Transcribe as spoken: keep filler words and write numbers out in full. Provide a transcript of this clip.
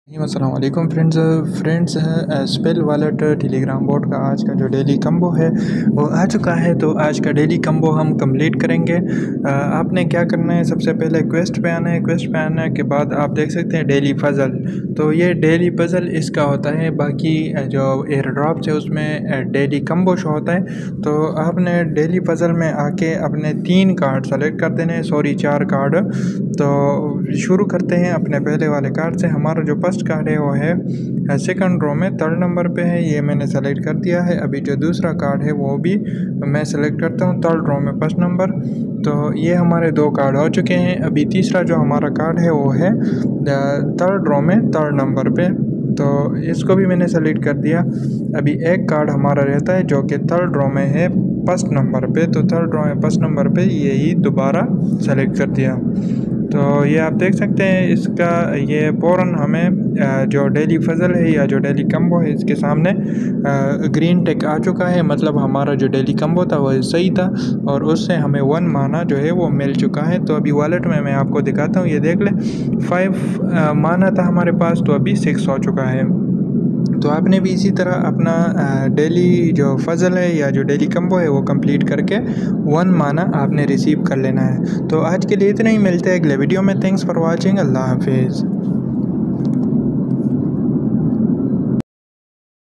अस्सलाम वालेकुम friends friends spell wallet Telegram board का आज का जो डेली कम्बो है वो आ चुका है। तो आज का डेली कम्बो हम कंप्लीट करेंगे। आ, आपने क्या करना है, सबसे पहले क्वेस्ट पे आना है। क्वेस्ट पे आने के बाद आप देख सकते हैं डेली पज़ल। तो ये डेली पज़ल इसका होता है, बाकी जो एयर ड्रॉप्स है उसमें डेली कम्बो शो होता है। तो आपने डेली पज़ल में आके अपने तीन कार्ड सेलेक्ट कर देने, सॉरी चार कार्ड। तो शुरू करते हैं अपने पहले वाले कार्ड से। हमारा जो फर्स्ट कार्ड है वो है सेकंड रो में थर्ड नंबर पे है, ये मैंने सेलेक्ट कर दिया है। अभी जो दूसरा कार्ड है वो भी मैं सेलेक्ट करता हूँ थर्ड रो में फर्स्ट नंबर। तो ये हमारे दो कार्ड हो चुके हैं। अभी तीसरा जो हमारा कार्ड है वो है थर्ड रो में थर्ड नंबर पे, तो इसको भी मैंने सेलेक्ट कर दिया। अभी एक कार्ड हमारा रहता है जो कि थर्ड रो में है फर्स्ट नंबर पे, तो थर्ड रो में फर्स्ट नंबर पे यही दोबारा सेलेक्ट कर दिया। तो ये आप देख सकते हैं इसका ये फ़ौरन हमें जो डेली फजल है या जो डेली कम्बो है इसके सामने ग्रीन टिक आ चुका है, मतलब हमारा जो डेली कम्बो था वो सही था और उससे हमें वन माना जो है वो मिल चुका है। तो अभी वॉलेट में मैं आपको दिखाता हूँ, ये देख लें फाइव माना था हमारे पास, तो अभी सिक्स हो चुका है। तो आपने भी इसी तरह अपना डेली जो फजल है या जो डेली कम्बो है वो कंप्लीट करके वन माना आपने रिसीव कर लेना है। तो आज के लिए इतना ही, मिलते हैं अगले वीडियो में। थैंक्स फॉर वॉचिंग, अल्लाह हाफिज़।